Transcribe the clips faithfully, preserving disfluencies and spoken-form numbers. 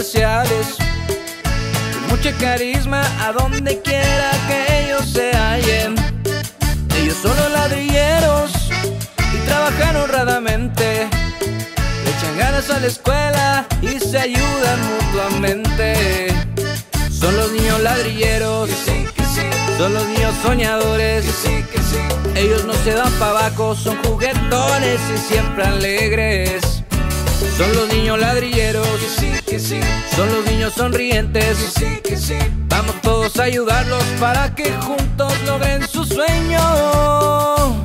especiales, con mucha carisma a donde quiera que ellos se hallen. Ellos son los ladrilleros y trabajan honradamente, le echan ganas a la escuela y se ayudan mutuamente. Son los niños ladrilleros, que sí, que sí. Son los niños soñadores, que sí, que sí. Ellos no se dan pa' abajo, son juguetones y siempre alegres. Son los niños ladrilleros, que sí, que sí. Son los niños sonrientes, que sí, que sí. Vamos todos a ayudarlos para que juntos logren su sueño.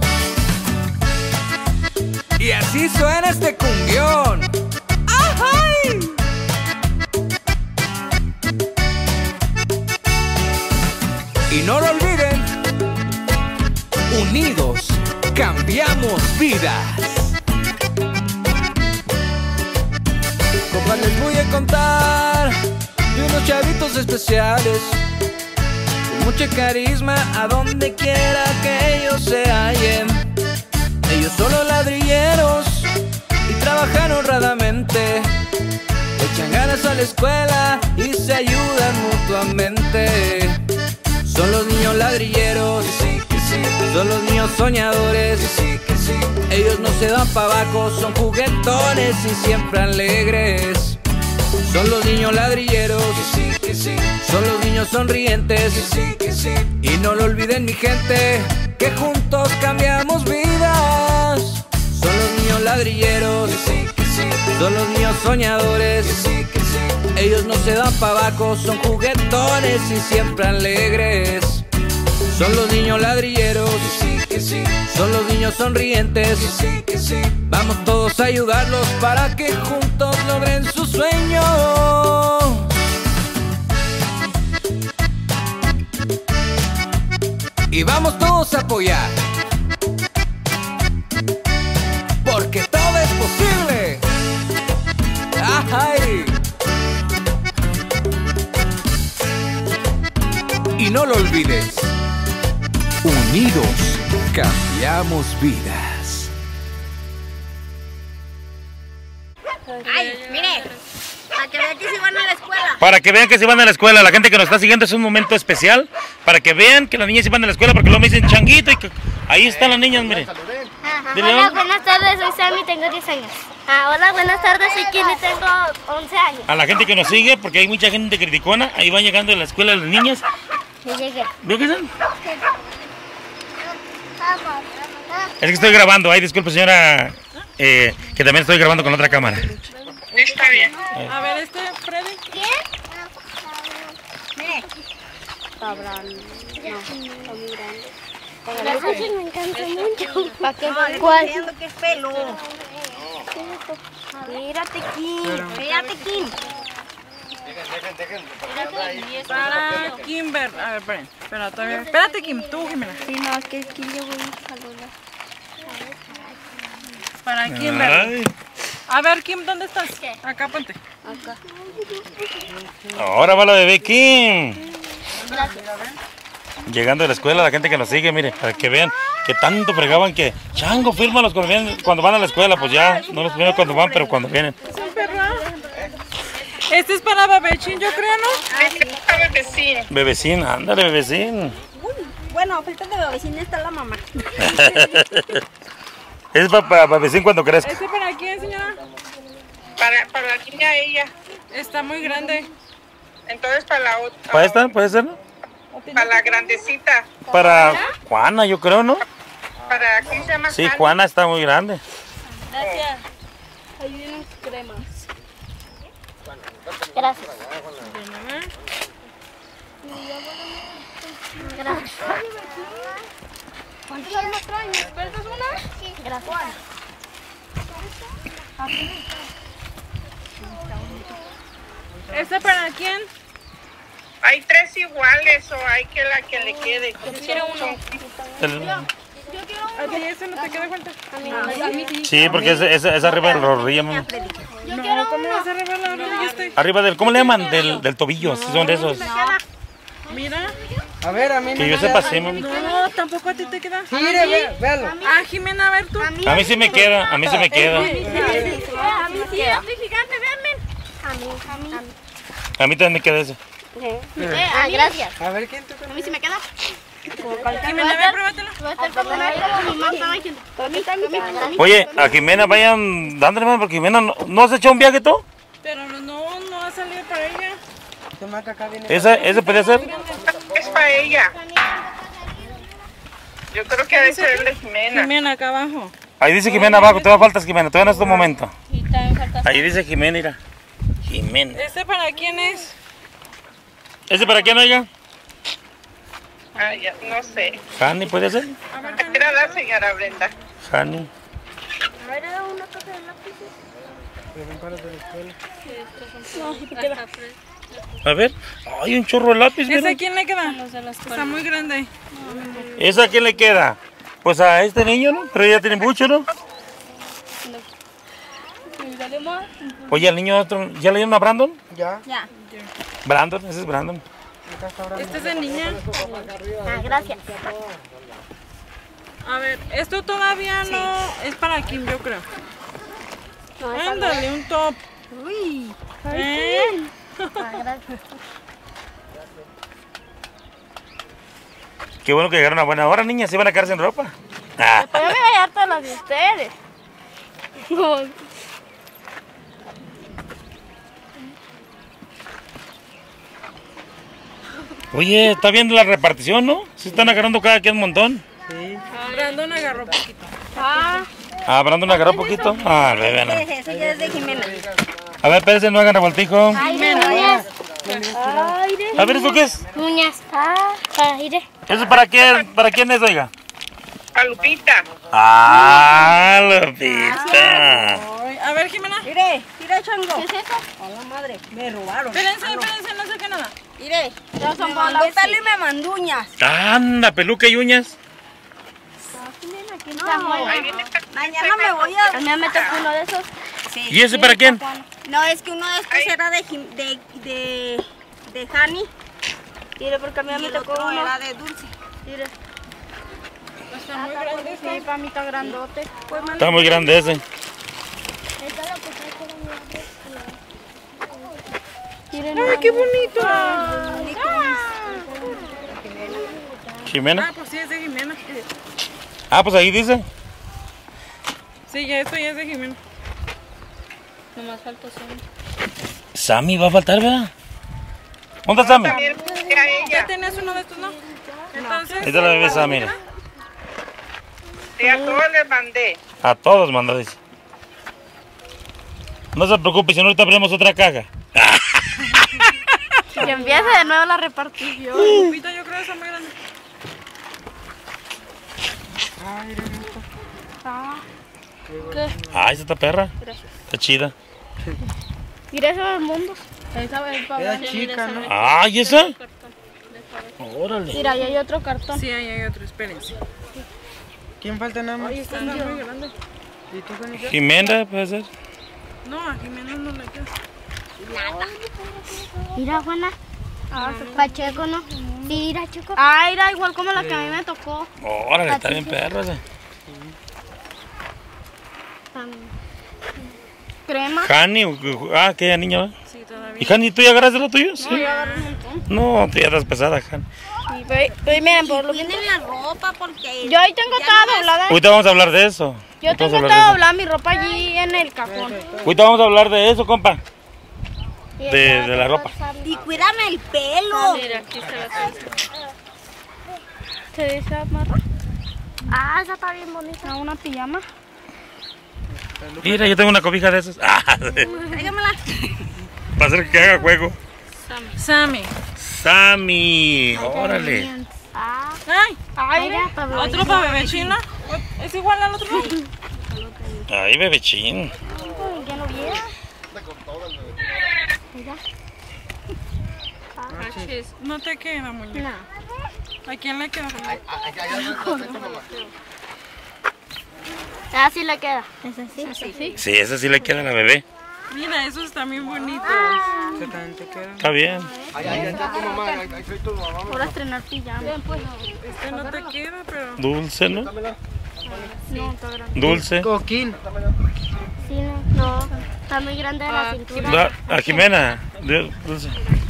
Y así suena este cumbión. ¡Ay! Y no lo olviden, unidos cambiamos vidas. Compas, les voy a contar de unos chavitos especiales, con mucha carisma a donde quiera que ellos se hallen. Ellos son los ladrilleros y trabajan honradamente, le echan ganas a la escuela y se ayudan mutuamente. Son los niños ladrilleros, que sí, que sí. Son los niños soñadores, que sí, que sí. Ellos no se dan pa' abajo, son juguetones y siempre alegres. Son los niños ladrilleros, que sí, que sí. Son los niños sonrientes, que sí, que sí. Y no lo olviden, mi gente, que juntos cambiamos vidas. Son los niños ladrilleros, que sí, que sí. Son los niños soñadores, que sí, que sí. Ellos no se dan pa' abajo, son juguetones y siempre alegres. Son los niños ladrilleros, que sí, que sí. Son los niños sonrientes, que sí, que sí. Vamos todos a ayudarlos para que juntos logren su sueño. Y vamos todos a apoyar, porque todo es posible. ¡Ay! Y no lo olvides, unidos cambiamos vidas. Ay, mire, para que vean que se van a la escuela. Para que vean que se van a la escuela, la gente que nos está siguiendo, es un momento especial. Para que vean que las niñas se van a la escuela, porque luego me dicen changuito y que ahí están las niñas, miren. Hola, buenas tardes, soy Sammy, tengo diez años. Ah, hola, buenas tardes, soy Kenny, tengo once años. A la gente que nos sigue, porque hay mucha gente criticona, ahí van llegando a la escuela las niñas. Ya llegué. ¿Veo que son? Es que estoy grabando, ay, disculpe señora, eh, que también estoy grabando con otra cámara. Está bien. A ver, este, Freddy. ¿Quién? Mire. Está grande. No, está muy grande. Las cosas me encantan mucho. ¿Para qué? No, ¿Cuál? diciendo que es pelo. Mírate, Kim. Mírate, Kim. Para Kimber. A ver, espérate. Espérate, a ver. Espérate, Kim. Tú, Jimena. Sí, no, es que aquí yo voy a saludar. Para Kimber. Ay. A ver, Kim, ¿dónde estás? Acá, ponte. Acá. Ahora va la bebé Kim. Gracias. Llegando a la escuela, la gente que nos sigue, mire, para que vean que tanto fregaban que chango, fírmalos cuando, vienen, cuando van a la escuela, pues ya, no los firman cuando van, pero cuando vienen. Este es para Babechín, yo creo, ¿no? Este es para Bebecín. Bebecín, ándale, bebecín. Bueno, frente de la vecina está la mamá. Es para pa, pa bebecín cuando crezca. ¿Este para quién, señora? Para, para la niña ella. Está muy grande. Entonces para la otra. ¿Para esta? ¿Puede ser? Para la grandecita. Para Juana, yo creo, ¿no? Para, ¿cómo se llama? Sí, Juana está muy grande. Gracias. Hay unas cremas. Gracias. Gracias. ¿Cuántas armas traen? ¿Espertas una? Sí. Gracias. ¿Este para quién? Hay tres iguales o hay que la que le quede. Yo quiero uno. El- ¿A ti ese no te queda cuenta? A mí, a mí sí. Sí, porque es, es, es arriba de la rodilla, mami. Yo No, quiero ¿cómo uno. vas a arreglar la rodilla este? Arriba del, ¿cómo le llaman? Del, del tobillo, sí son de esos. Mira. A ver, a mí Que yo sepa, sí, mami. No, tampoco a ti te queda. Mire, ve, véalo. Ah, Jimena, a ver tú. A mí sí me queda, a mí sí me queda. A mí sí. Estoy gigante, véanme. mí. A mí. A mí también me queda ese. Eh, ah, gracias. A ver, ¿quién te A mí sí me queda. Jimena, ven, pruébatela. Oye, a Jimena vayan dándole más porque Jimena no, ¿no has hecho un viaje tú? Pero no, no va a salir para ella. ¿Esa, ese puede ser? Es para ella. Yo creo que debe ser el de Jimena. Jimena, acá abajo. Ahí dice Jimena abajo, todavía faltas Jimena, todavía no es tu momento. Ahí dice Jimena, mira. Jimena. ¿Este para quién es? ¿Ese para quién, oiga? Ah, ya, no sé. ¿Jani puede ser? Era la señora Brenda. Jani. A ver, era una cosa de lápices. A ver. Ay, un chorro de lápiz, ¿Esa mira. a quién le queda? Está muy grande. ¿Esa a quién le queda? Pues a este niño, ¿no? Pero ya tiene mucho, ¿no? Oye, al niño otro, ¿ya le dieron a Brandon? Ya. Ya. Brandon, ese es Brandon. ¿Este es de niña? Ah, gracias. A ver, esto todavía no es para Kim, yo creo. Ándale, un top. Uy. ¿Eh? Ah, gracias. Qué bueno que llegaron a buena hora, niñas. ¿Se van a quedar sin ropa? Ah. Después me voy a llevar todas las de ustedes. No. Oye, está viendo la repartición, ¿no? Se están agarrando cada quien un montón. Sí. Brandon agarró poquito. Ah, Ah, Brandon agarró poquito. Ah, bebé, no. ese ya es de Jimena. A ver, espérense, no hagan revoltijo. Uñas. A ver, ¿eso qué es? Uñas. Ah, aire. ¿Eso para quién, para quién es, oiga? A Lupita. Ah, Lupita. Ay, a ver, Jimena. Mire, mire, chango. ¿Qué es eso? A la madre, me robaron. Espérense, espérense, no sé qué nada. Mire, Ya son me mandó bolas. pelo y me mandó uñas. Anda, peluca y uñas. Ahí viene Mañana me voy a... A mí me tocó uno de esos. Sí. ¿Y ese para quién? No, es que uno de estos era de, Jim- de, de, de Hani Mire, porque a mí y me el tocó otro uno. era de Dulce. Mire. Está muy grande. Sí, para mí está grandote. Pues, mami, Está muy grande ese. miren, Ay, qué bonito. Jimena. Ah, pues sí, es de Jimena. Ah, pues ahí dice. Sí, ya esto ya es de Jimena. nomás falta Sammy. Sammy va a faltar, ¿verdad? ¿Dónde está Sammy? también a ella. ¿Ya tenés uno de estos, no? Entonces, Ahí está la bebé Sammy, mira. Sí, a todos les mandé. A todos mandó, dice. No se preocupe, si no ahorita abrimos otra caja. Que empiece de nuevo la repartición. Lupita, yo creo que está muy grande. ¿Qué? Ah, esa está perra. Está chida. Mira eso del mundo. Esa es para Era chica, ¿no? Ah, ¿y esa? Órale. Mira, ahí hay otro cartón. Sí, ahí hay otro, espérense. ¿Quién falta nada más? Está muy grande. ¿Y tú, Juanita? Jimena, puede ser. No, a Jimena no le queda. Mira, Juana. Pacheco, ¿no? Sí, mira, Checo. Ah, era igual como la que a mí me tocó. Órale, está bien perro ese. Crema. Hani, ah, aquella niña, ¿va? Sí, todavía. ¿Y Hani, tú ya agarraste lo tuyo? Sí. No, tú ya estás pesada, Hani. Pues miren, por lo que... Tienen la ropa porque... Yo ahí tengo toda doblada. Ahorita vamos a hablar de eso. Yo Ahorita tengo vamos a hablar toda de doblada mi ropa allí en el cajón. eso. Ahorita vamos a hablar de eso, compa. De, de la ropa. Y cuídame el pelo. Mira, aquí está la salsa. ¿Se dice amarra? Ah, esa está bien bonita. Una pijama. Mira, yo tengo una cobija de esas. Ah, Tráigamela. para hacer que haga juego. Sammy. Sammy, órale. Ah, Ay, ay, otro para bebé chino. ¿Es igual al otro? Ay, bebechín. ¿Ya lo viera? No te queda, muñeca. ¿A quién le queda? Ah, sí le queda. Esa sí. sí. Sí, esa sí le queda a la bebé. Mira, esos están bien bonitos. ¿Qué también te queda? Está bien. Por estrenar pijama. Este no te queda, pero... Dulce, ¿no? No, está grande. Dulce. Coquín. Sí, no. No, está muy grande de la cintura. Da- a Jimena. Du- Dulce.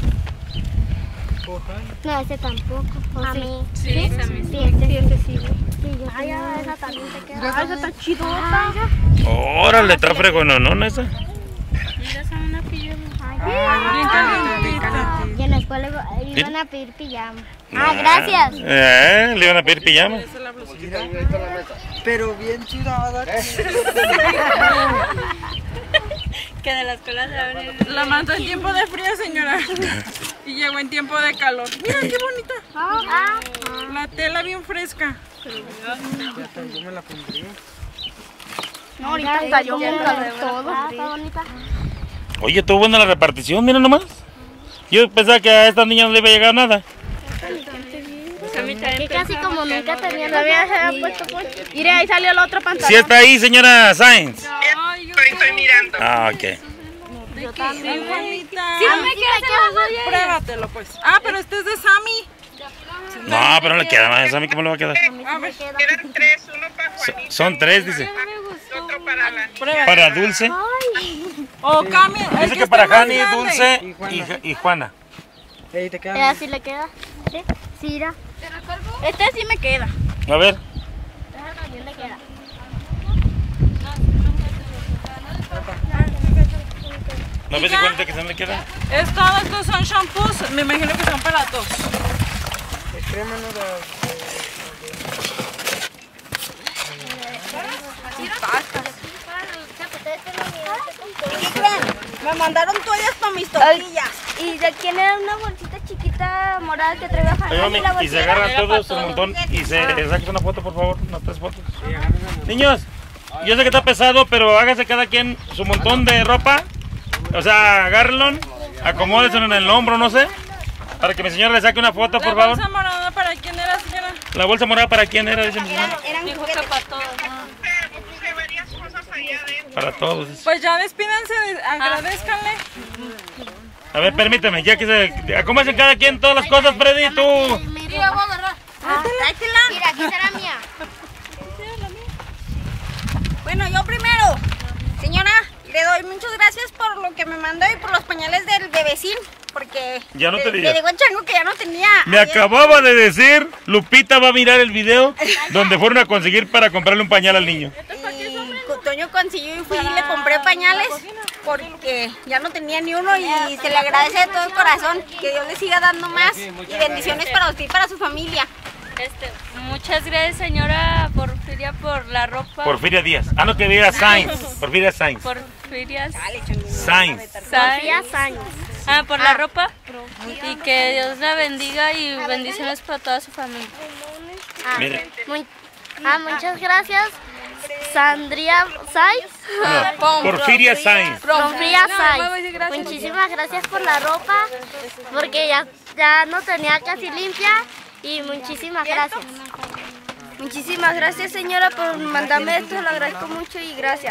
No, ese tampoco. ¿O A sí? mí. Sí, Sí, a mí. sí, este sí. Este sí. Sí, yo Ay, ya, esa también te queda. Ah, esa está chidota. Órale, está fregononona esa. Mira, esa una pijama. Bien calentita. Y en la escuela iba- iban a pedir pijama. Ah, gracias. Eh, le iban a pedir pijama. Esa es la blusita. Pero bien sudada. Que de la escuela se abre. La mandó en tiempo de frío, señora. Y llegó en tiempo de calor. Mira qué bonita. Ah, La tela bien fresca. Yo me la pondría. No, ahorita cayó con calor todo. Ah, está bonita. Oye, estuvo buena la repartición, mira nomás. Yo pensaba que a estas niñas no le iba a llegar nada. Que casi como nunca tenía Todavía se había puesto pues. Mire, ahí salió el otro pantalón. Sí está ahí, señora Sainz. Ay, yo Estoy, estoy mirando. Ah, ok. Yo también. qué bonita. Sí, me queda. Pruébatelo, pues. Ah, pero este es de Sammy. No, pero no le queda más. ¿A mí cómo le va a quedar? A ver, Eran tres, uno para Juanita, Son tres, dice. otro para la prueba. Para Dulce. O cambia. el Dice que esté para más Jani, grande. Dulce y, y Juana. Ey, te queda. ¿Ella sí le queda? Sí. Sí, mira. Este sí me queda. A ver. Esa también le queda. ¿No ves si cuenta que se me queda? Es todo, estos son shampoos. Me imagino que son para todos. Es crema, no da. ¿Qué creen? Me mandaron toallas para mis tortillas. ¿Y de quién era una bolsita chiquita morada que traía Oye, mami, la y se bolsita? agarran todos un montón y se saquen una foto, por favor, unas tres fotos. Niños, yo sé que está pesado, pero hágase cada quien su montón de ropa. O sea, agárrenlo, acomódense en el hombro, no sé, para que mi señora le saque una foto, La por favor. bolsa morada, ¿para quién era, señora? La bolsa morada para quién era, dice mi señora. Dijo que para todos. puse varias cosas allá adentro. Para todos. dice. Pues ya despídanse, agradezcanle. A ver, permíteme, ya que se acomódense cada quien todas las cosas, Freddy, tú. Ah, tráetela. Mira, aquí será mía. Bueno, yo primero. Señora, le doy muchas gracias por lo que me mandó y por los pañales del bebecín. Porque Ya no te le, diga. le digo al chango que ya no tenía. Me Ayer- acababa de decir, Lupita va a mirar el video donde fueron a conseguir para comprarle un pañal al niño. Y Toño consiguió y fui y le compré pañales porque ya no tenía ni uno y se le agradece de todo corazón. Que Dios le siga dando más y bendiciones para usted y para su familia. Este, muchas gracias, señora Porfiria, por la ropa. Porfiria Díaz. Ah, no, que diga Sainz. Porfiria Sainz. Porfiria Sainz. Sofía Sáenz. Ah, por la ropa. Y que Dios la bendiga y bendiciones para toda su familia. Ah, Mire. muy- ah, muchas gracias. Sandría Sáenz. No, Porfiria Sainz. Sofía No, Sáenz. me voy a decir gracias. Muchísimas gracias por la ropa, porque ya, ya no tenía casi limpia. Y muchísimas gracias. Muchísimas gracias, señora, por mandarme esto. Lo agradezco mucho y gracias.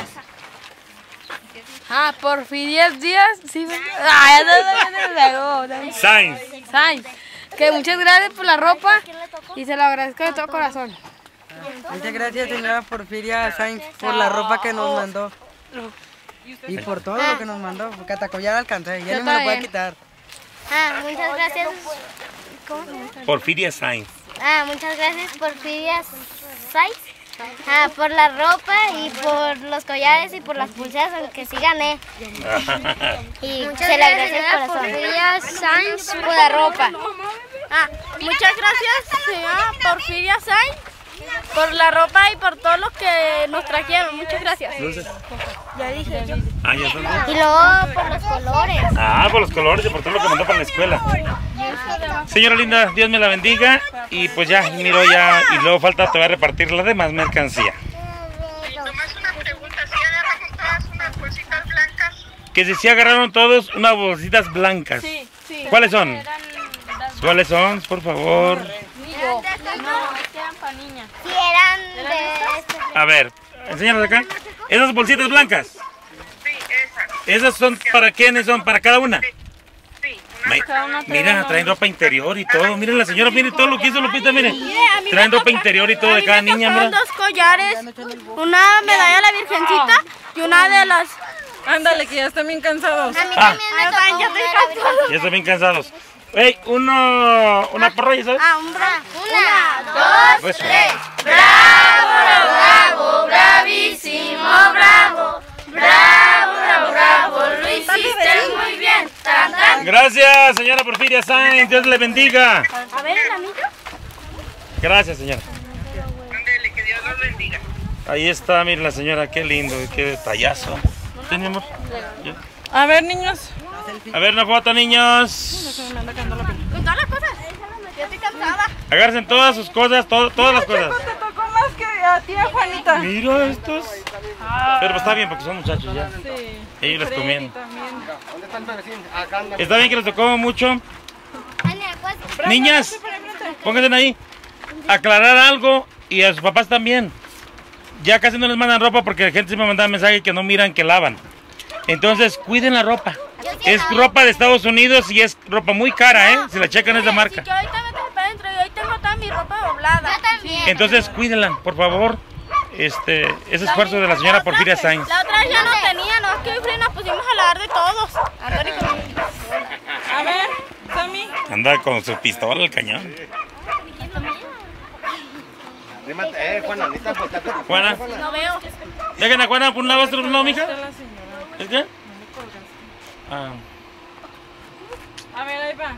Ah, Porfiria Díaz. Sí, ah, no, no, no, no, Sainz. Sainz. Que muchas gracias por la ropa y se lo agradezco de todo corazón. Muchas gracias, señora Porfiria Sainz, por la ropa que nos mandó. Y por todo lo que nos mandó, porque hasta ya la alcancé, ya Yo no me lo puedo también. quitar. Ah, muchas gracias. Porfiria Sainz. Ah, muchas gracias Porfiria Sáenz. Ah, por la ropa y por los collares y por las pulseras, aunque sí gané. Y se le agradece el corazón. Porfiria Sáenz por la ropa. Ah, muchas gracias, señora Porfiria Sáenz, por la ropa y por todo lo que nos trajeron. Muchas gracias. Ya dije yo. Ah, ya están. Y luego por los colores. Ah, por los colores y por todo lo que mandó para la escuela. Señora linda, Dios me la bendiga. Y pues ya, miro ya. Y luego falta te va a repartir la demás mercancía. Nomás una pregunta, ¿si agarramos todas unas bolsitas blancas? Que si sí agarraron todos unas bolsitas blancas. Sí, sí. ¿Cuáles son? ¿Cuáles son? Por favor. No, es que eran para niñas. Si eran de este. A ver, enséñanos acá. Esas bolsitas blancas. Sí, esas. ¿Esas son para quiénes son? ¿Para cada una? Sí, Me- mira, traen ropa interior y todo. Miren la señora, miren todo lo que hizo Lupita, miren. Traen ropa interior y todo de cada niña, mira. Dos collares, una medalla a la Virgencita y una de las... Ándale, que ya están bien cansados. Ah, Ya estoy cansada. ya están bien cansados. Ey, uno, una porra, ¿ya sabes? Ah, un bra... Una, dos, Pues, tres. Bravo, bravo, bravísimo, bravo. Bravo, bravo, bravo, lo hiciste muy bien. Tan, tan. Gracias, señora Porfiria Sainz. Dios le bendiga. A ver, el anillo. Gracias, señora. Ándele, que Dios los bendiga. Ahí está, miren la señora, qué lindo, qué detallazo. ¿Sí, mi amor? A ver, niños. A ver una foto, niños. Con todas las cosas. Ya estoy cansada. Agarren todas sus cosas, todo- todas las cosas. Te tocó más que a ti, a Juanita. Mira estos. Pero pues está bien porque son muchachos ya. Sí. Ellos les Freddy comían. también. Está bien que les tocó mucho. Niñas, pónganse ahí. Aclarar algo y a sus papás también. Ya casi no les mandan ropa porque la gente siempre manda mensajes que no miran que lavan. Entonces, cuiden la ropa. Es ropa de Estados Unidos y es ropa muy cara, ¿eh? Si la checan es de marca. Yo ahorita me tengo para adentro y hoy tengo toda mi ropa doblada. Yo también. Entonces, cuídenla, por favor. Este, ese esfuerzo de la señora Porfiria Sainz. La otra vez ya no tenía, no, es que hoy Freddy nos pusimos a lavar de todos. Antonio conmigo. A ver, Sammy. Anda con su pistola al cañón. Juana, No veo. dejen a Juana por un lado, otro por un lado, mija. ¿Es qué? Ah. A ver, ahí va.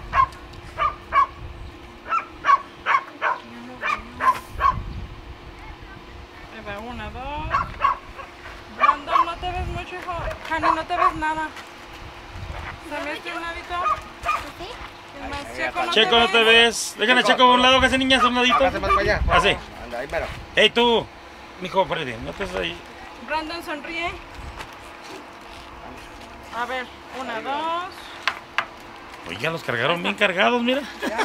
Ahí va, una, dos. Brandon, no te ves mucho, hijo. Hani, no te ves nada. ¿Se viste un ladito? ¿Qué más? Checo, no Checo, no te ves. Dejen a Checo por un lado, que hace niñas a un ladito. Así. Ey, tú, mijo Freddy, no te ahí. Brandon, sonríe. A ver, una, dos. Pues ya los cargaron bien cargados, mira.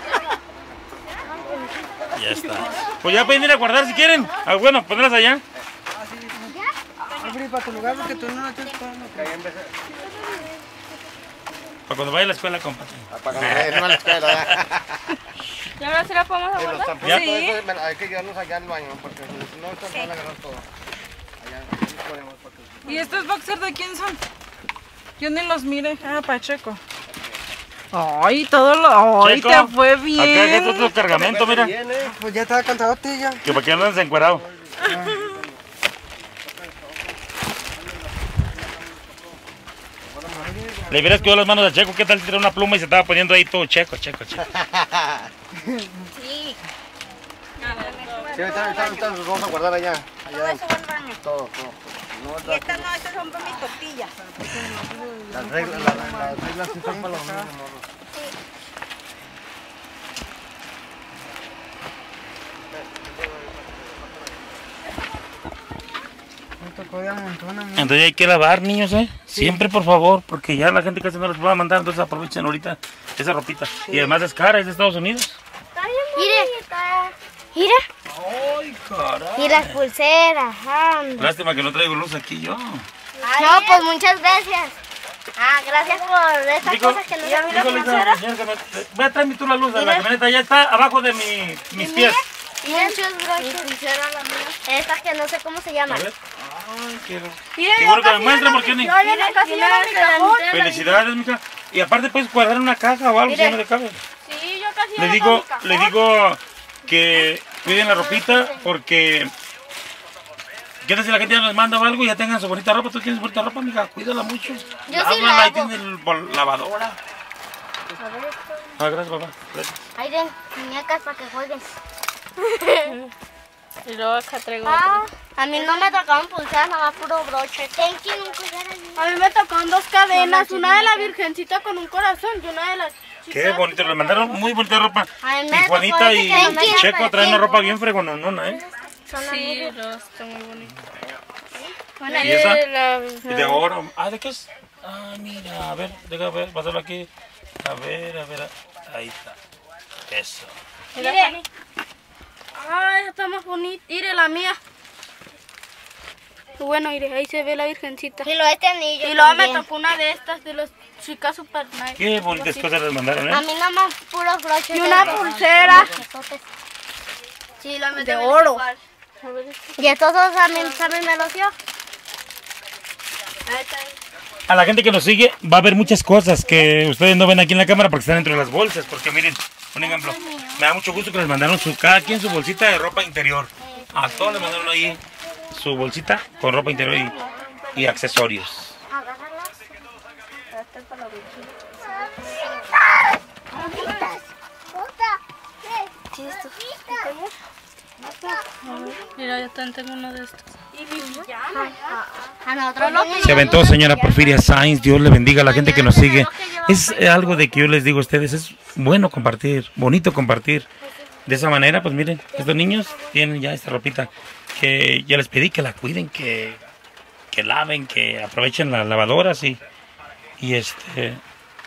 Ya está. Pues ya pueden ir a guardar si quieren. Ah, bueno, ponerlas allá. Freddy, para tu lugar porque tú no lo tienes para Para cuando vaya a la escuela, compa. Para cuando vaya a la escuela. ¿Y ahora sí la podemos Sí, los guardar? tampones, Sí. todo eso me- hay que llevarlos allá al baño porque si no, estos van a agarrar todo. Allá los ponemos porque- ¿Y estos boxers de quién son? Yo ni los mire. Ah, Pacheco. Ay, todo lo... Ay, Checo, te fue Acá bien. es otro cargamento, mira. Pues ya estaba cansado, ya. Que para que andan encuerado. Le hubieras quedado las manos a Checo, ¿qué tal si tiró una pluma y se estaba poniendo ahí todo Checo, Checo, Checo? Sí. Sí, ahorita, ahorita, ahorita los vamos a guardar allá. Todo allá eso va al baño. todo, todo. No, Y estas no, estas son para mis tortillas. las reglas, las, las reglas sí son para los niños, morros. Me tocó de a montón a mí. Entonces hay que lavar, niños, ¿eh? Siempre, por favor, porque ya la gente casi no les va a mandar, entonces aprovechen ahorita esa ropita. Y además es cara, es de Estados Unidos. Mire. Mira. Ay, caray. Y las pulseras. ah. Lástima que no traigo luz aquí yo. No, pues muchas gracias. Ah, gracias por estas Digo, cosas que nos digo, dan. Lisa, señor, que me- Ve a traerme tú la luz de la camioneta, ya está abajo de mi, mis pies. Muchas gracias. Estas que no sé cómo se A llaman. ver. Ay, quiero. Qué bueno que me muestre porque ni. Casi ya no me cajón. Felicidades, mija. Y aparte puedes guardar en una caja o algo si ya no le cabe. Sí, yo casi ya Le no digo, mi cajón. le digo que cuiden la ropita porque ¿qué tal si la gente ya les manda o algo y ya tengan su bonita ropa? Tú tienes bonita ropa, mija, cuídala mucho. Yo sí Lávala, ahí lavo. tiene el bol- lavadora. Ah, gracias, papá. Gracias. Ahí den muñecas para que jueguen. Y luego acá traigo Ah, otro. a mí no me tocaban pulseras, nada más puro broche. Thank you, un collar ahí. A mí me tocaron dos cadenas, una de la Virgencita con un corazón y una de las Qué chicas. bonito, le mandaron muy bonita ropa. Ay, Y me Juanita tocó y ese que- Checo traen una ropa bien fregononona, ¿eh? Sí, no, está muy bonito. ¿Y esa? De la- Y de oro. Ah, ¿de qué es? Ah, mira, a ver, déjame ver, pasarlo aquí. A ver, a ver, ahí está. Eso. Mire. Ay, esa está más bonita. Mire la mía. Bueno, mire, ahí se ve la Virgencita. Y lo este anillo. Y luego me también. tocó una de estas de los chica super nice. Qué bonitas cosas les mandaron, A ¿eh? mí nomás puros broches. Y una pulsera. Sí, lo De oro. Y estos dos también, también me los dio. A la gente que nos sigue va a ver muchas cosas que ustedes no ven aquí en la cámara porque están dentro de las bolsas. Porque miren, un ejemplo, me da mucho gusto que les mandaron su, cada quien su bolsita de ropa interior. A todos les mandaron ahí su bolsita con ropa interior y, y accesorios. Mira, yo también tengo uno de estos. Se aventó señora Porfiria Sainz, Dios le bendiga a la gente que nos sigue. Es algo de que yo les digo a ustedes, es bueno compartir, bonito compartir. De esa manera, pues miren, estos niños tienen ya esta ropita que ya les pedí que la cuiden, que, que laven, que aprovechen las lavadoras y, y este...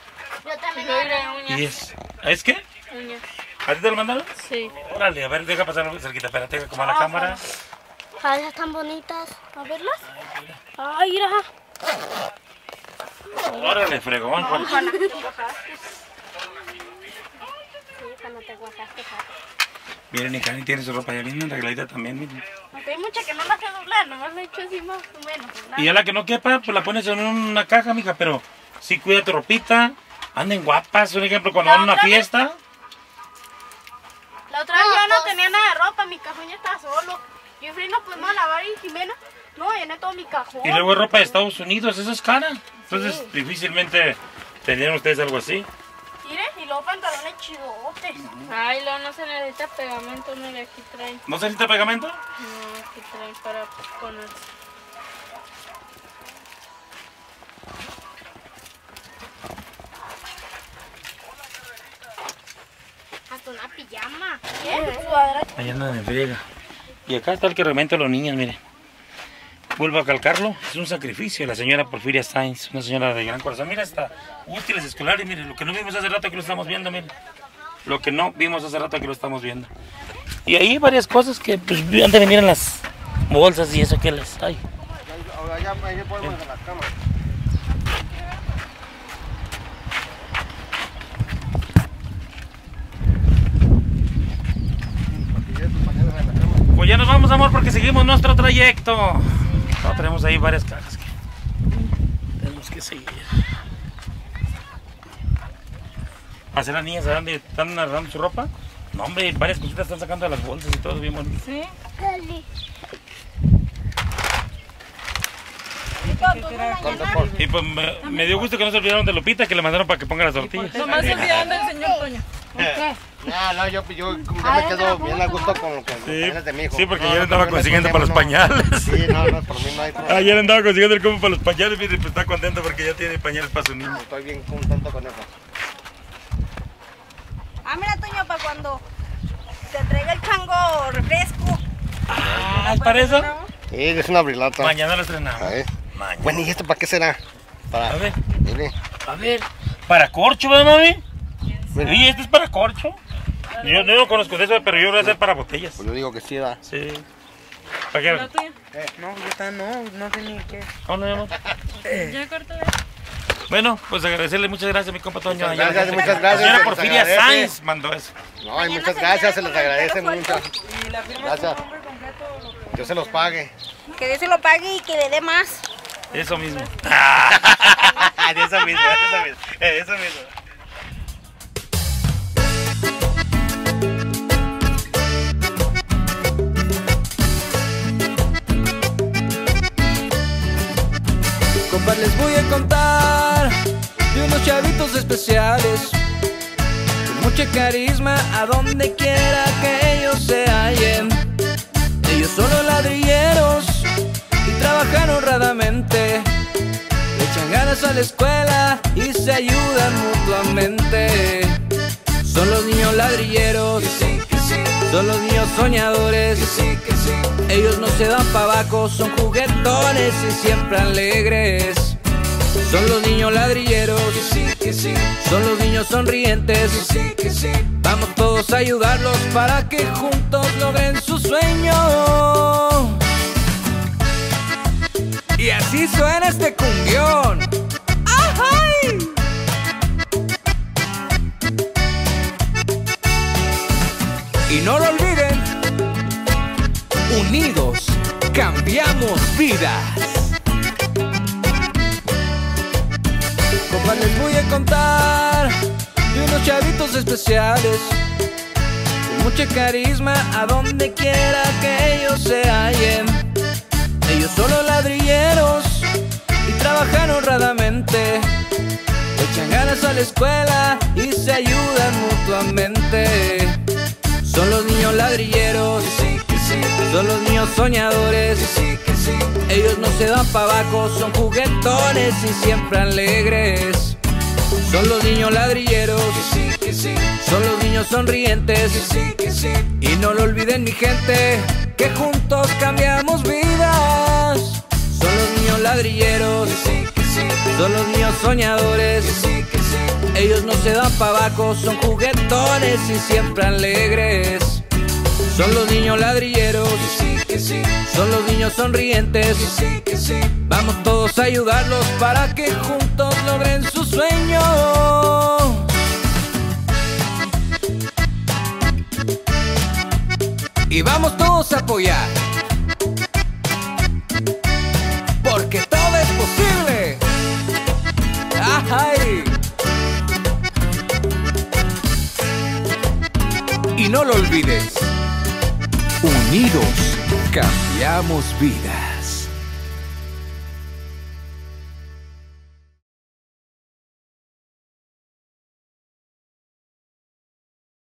Y es... ¿Es qué? Uñas. ¿A ti te lo mandaron? Sí. Órale, a ver, deja pasarlo cerquita, espérate, como a la cámara. Ay, están bonitas. A verlas. Ay, mira. Órale, fregón, Juan. Miren, y Cani tiene su ropa ya bien arregladita también, miren. Aunque hay mucha que no la sé doblar, nomás la he hecho así más o menos. Y ya la que no quepa, pues la pones en una caja, mija, pero sí cuida tu ropita, anden guapas, un ejemplo, cuando van a una fiesta. La otra vez yo no tenía nada de ropa, mi cajón ya estaba solo. Yo y Free nos pudimos lavar y Jimena, no, llené todo mi cajón. Y luego ropa de Estados Unidos, eso es cara. Entonces sí, difícilmente tendrían ustedes algo así. Mire, y luego pantalones chidotes. Ay, luego no se necesita pegamento, mire, aquí traen. ¿No se necesita pegamento? No, aquí traen para ponerse. Hasta una pijama. Allá andan en friega. Y acá está el que realmente a los niños, miren. Vuelvo a calcarlo, es un sacrificio. La señora Porfiria Sainz, una señora de gran corazón. Mira, hasta útiles escolares, miren, lo que no vimos hace rato aquí lo estamos viendo, miren. Lo que no vimos hace rato aquí lo estamos viendo. Y ahí varias cosas que pues, han de venir en las bolsas y eso que les hay. Allá, allá podemos en la cama. Pues ya nos vamos, amor, porque seguimos nuestro trayecto. No, tenemos ahí varias cajas que tenemos que seguir. ¿Hacer las niñas dónde están agarrando su ropa? No, hombre, varias cositas están sacando de las bolsas y todo bien bonito. Sí. Y pues me, me dio gusto que no se olvidaron de Lupita, que le mandaron para que ponga las tortillas. Nomás se olvidaron del señor Toño. No, no, yo, yo, yo me quedo bien a gusto con lo que Sí, de mi hijo. sí, porque no, ayer no, andaba no, consiguiendo no, para los no. pañales. Sí, no, no, por mí no hay problema. Ayer andaba consiguiendo el combo para los pañales, mire, pues está contento porque ya tiene pañales para su niño. Estoy bien contento con eso. Ah, mira, Toño, para cuando te traiga el chango refresco. Ah, ¿es para eso? Sí, es una brilata. Mañana lo estrenamos. A ver. Mañana. Bueno, ¿y esto para qué será? Para... A ver, Mire. a ver. ¿Para corcho, verdad, mami? Bueno. Oye, ¿este es para corcho? Yo, yo no conozco de eso, pero yo lo voy a hacer para botellas. Pues yo digo que sí, da. Sí. ¿Para qué? ¿La tuya? No, yo está, no, no sé ni qué. ¿Dónde, mi amor? Ya corta de... Bueno, pues agradecerle muchas gracias a mi compa Toño. Muchas Allá gracias, la muchas gente- gracias, La señora se les Porfiria agradece. Sainz mandó eso. No, y muchas gracias, se les agradece mucho. Y la firma Gracias. su nombre completo. Lo que... Dios se los pague. Que Dios se lo pague y que le dé más. Eso mismo. De eso mismo, de eso mismo. De eso mismo. Compas, les voy a contar de unos chavitos especiales con mucha carisma a donde quiera que ellos se hallen. Ellos son los ladrilleros y trabajan honradamente, le echan ganas a la escuela y se ayudan mutuamente. Son los niños ladrilleros, son los niños soñadores. Ellos no se dan pa' abajo, son juguetones y siempre alegres. Son los niños ladrilleros, son los niños sonrientes. Vamos todos a ayudarlos para que juntos logren su sueño. Y así suena este cumbión. ¡Ay! Y no lo olviden, unidos cambiamos vidas. Compas, les voy a contar de unos chavitos especiales con mucho carisma a donde quiera que ellos se hallen. Ellos son los ladrilleros y trabajan honradamente, echan ganas a la escuela y se ayudan mutuamente. Son los niños ladrilleros, son los niños soñadores. Ellos no se dan pa' abajo, son juguetones y siempre alegres. Son los niños ladrilleros, son los niños sonrientes. Y no lo olviden, mi gente, que juntos cambiamos vidas. Son los niños ladrilleros, son los niños soñadores. Ellos no se dan pa' abajo, son juguetones y siempre alegres. Son los niños ladrilleros, son los niños sonrientes. Vamos todos a ayudarlos para que juntos logren sus sueños. Y vamos todos a apoyar, porque todo es posible. ¡Ay! Y no lo olvides, unidos cambiamos vidas.